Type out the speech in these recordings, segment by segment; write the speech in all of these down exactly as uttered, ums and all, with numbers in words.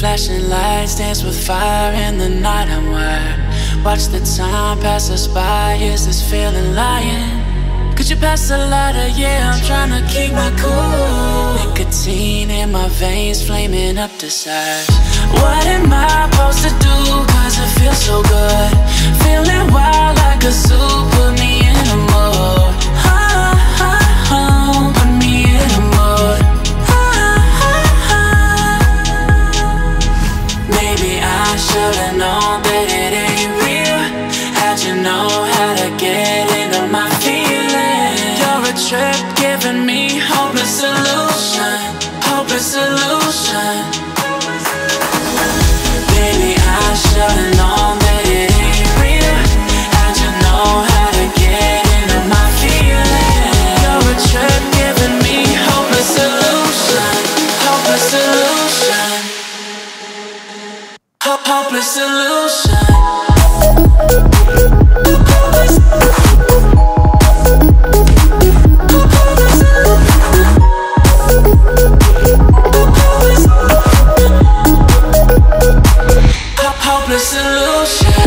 Flashing lights dance with fire in the night. I'm wired. Watch the time pass us by. Is this feeling lying? Could you pass the lighter? Yeah, I'm trying to keep my cool. Nicotine in my veins, flaming up desires. What am I supposed to do? Cause it feels so good. Feeling wild like a zoo. Put me in a mood. Oh, oh, oh, put me in a mood. Oh, oh, oh. Maybe I should've known that it ain't real. How'd you know how to get into my feelings? You're a trip giving me hopeless solution. Hopeless solution. Baby, I should've known that it ain't real. How'd you know how to get into my feelings? You're a trip giving me hopeless solution. Hopeless solution. Ho- hopeless solution. Hopeless solution.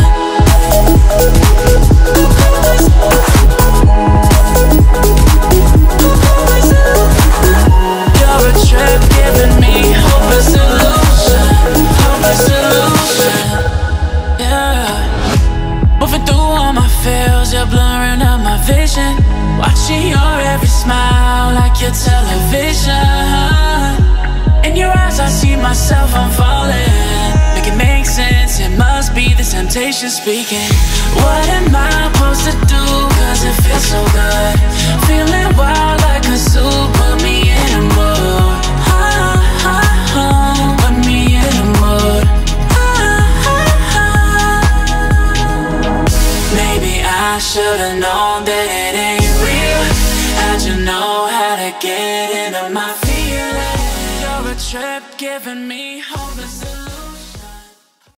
You're a trip giving me hopeless solution. Hopeless solution. Yeah. Moving through all my feels, you're blurring out my vision. Watching your every smile like your television. In your eyes I see myself, I'm falling. Make it make sense, it must be the temptation speaking. What am I supposed to do? Cause it feels so good. Feeling wild like a zoo. Put me in a mood. Oh, oh, oh, put me in a mood. Oh, oh, oh. Maybe I should've known that it ain't real. How'd you know how to get into my feelings? You're a trip giving me hopeless.